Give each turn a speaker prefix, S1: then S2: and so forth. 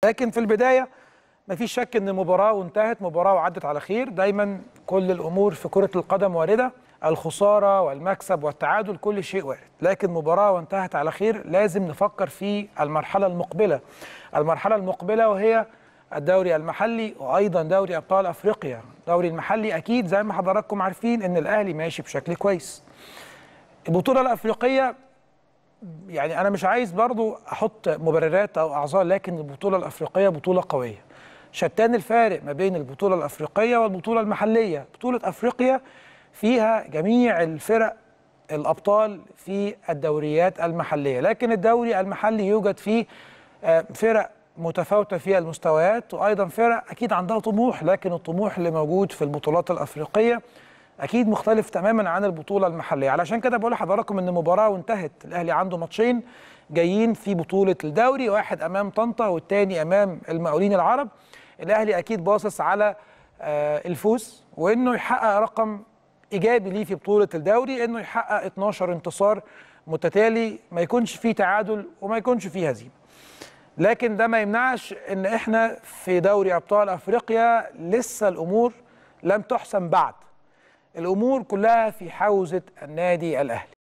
S1: لكن في البدايه مفيش شك ان المباراه وانتهت، مباراه وعدت على خير. دايما كل الامور في كره القدم وارده، الخساره والمكسب والتعادل كل شيء وارد، لكن مباراه وانتهت على خير لازم نفكر في المرحله المقبله. المرحله المقبله وهي الدوري المحلي وايضا دوري ابطال افريقيا. الدوري المحلي اكيد زي ما حضراتكم عارفين ان الاهلي ماشي بشكل كويس. البطوله الافريقيه يعني انا مش عايز برضو احط مبررات او اعذار، لكن البطوله الافريقيه بطوله قويه. شتان الفارق ما بين البطوله الافريقيه والبطوله المحليه. بطوله افريقيا فيها جميع الفرق الابطال في الدوريات المحليه، لكن الدوري المحلي يوجد فيه فرق متفاوته في المستويات، وايضا فرق اكيد عندها طموح، لكن الطموح اللي موجود في البطولات الافريقيه اكيد مختلف تماما عن البطوله المحليه. علشان كده بقول لحضراتكم ان المباراه وانتهت، الاهلي عنده ماتشين جايين في بطوله الدوري، واحد امام طنطا والتاني امام المقاولين العرب. الاهلي اكيد باصص على الفوز، وانه يحقق رقم ايجابي ليه في بطوله الدوري، انه يحقق 12 انتصار متتالي، ما يكونش فيه تعادل وما يكونش فيه هزيمه. لكن ده ما يمنعش ان احنا في دوري ابطال افريقيا لسه الامور لم تحسم بعد. الامور كلها في حوزه النادي الاهلي.